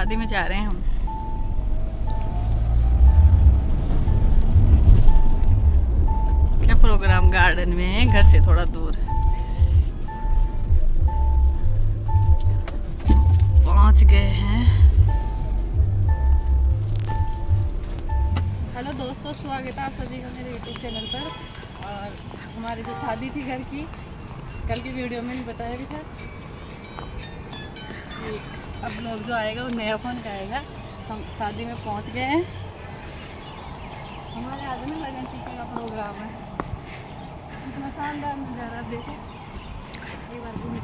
शादी में जा रहे हैं हम। क्या प्रोग्राम गार्डन में है, घर से थोड़ा दूर। पहुंच गए हैं। हेलो दोस्तों, स्वागत है आप सभी का मेरे यूट्यूब चैनल पर। और हमारी जो शादी थी घर की, कल की वीडियो में भी बताया भी था कि अब लोग जो आएगा वो नया फ़ोन का आएगा। हम शादी में पहुंच गए हैं। हमारे आज में लगन टीके का प्रोग्राम है। इतना शानदार नज़ारा देखो एक बार घूम।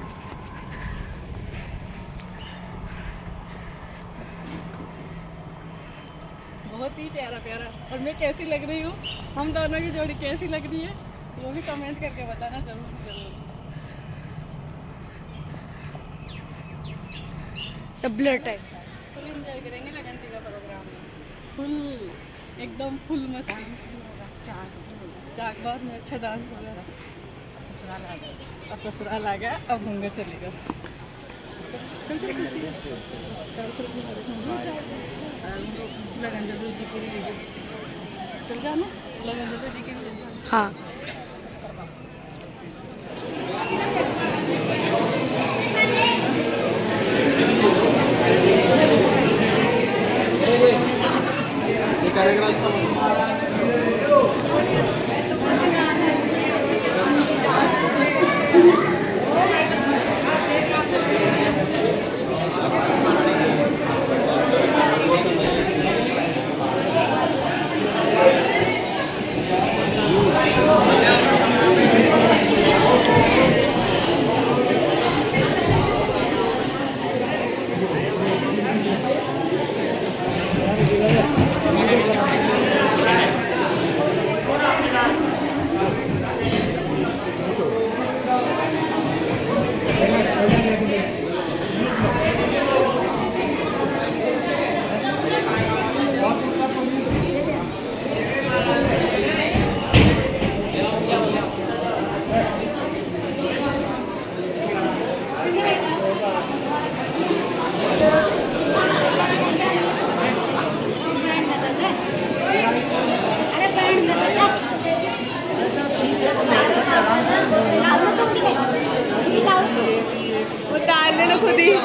बहुत ही प्यारा प्यारा। और मैं कैसी लग रही हूँ, हम दोनों की जोड़ी कैसी लग रही है, वो भी कमेंट करके बताना जरूर जरूर। डबलर टाइप फुल एंजॉय करेंगे लगन टीका प्रोग्राम में। फुल एकदम फुल मस्ती। चाक बहुत में अच्छा डांस होगा। अब ससुराल आ गया, अब घूमने चलेगा। चल चल लगन जरूर जी के लिए चल जाना। लगन जरूर जी के लिए। हाँ। वो डाल ले लो खुद ही।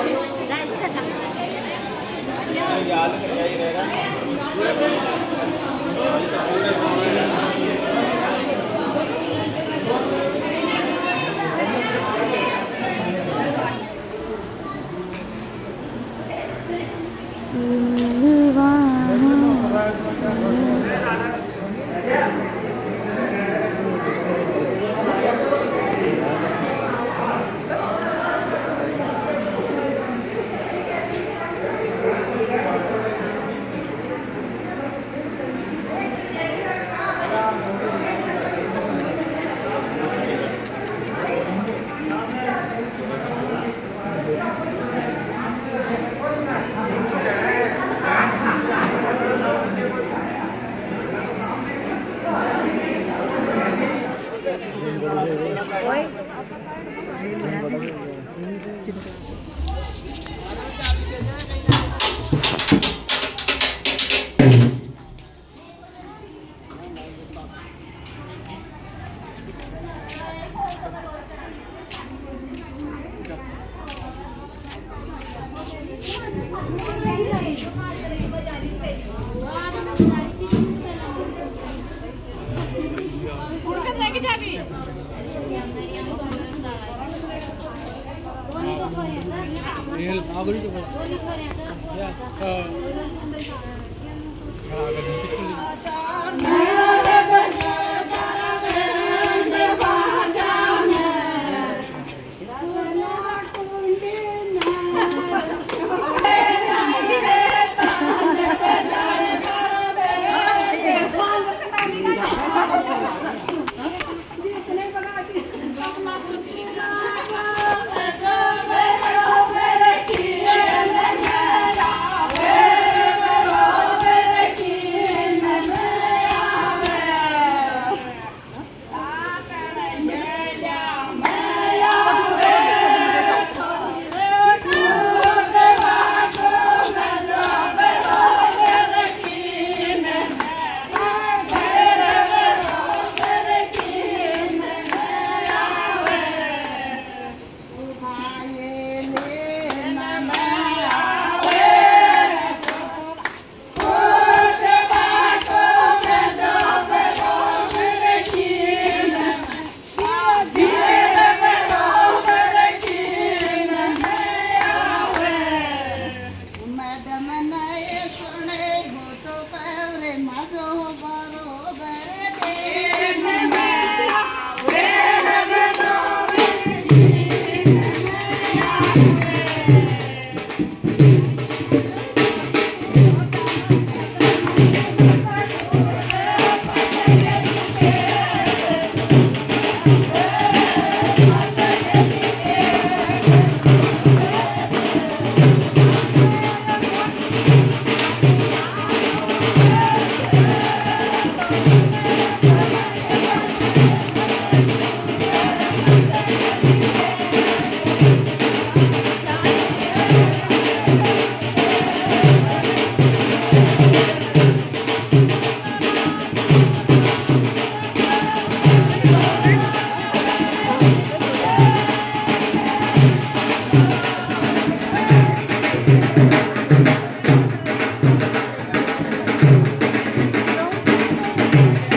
है।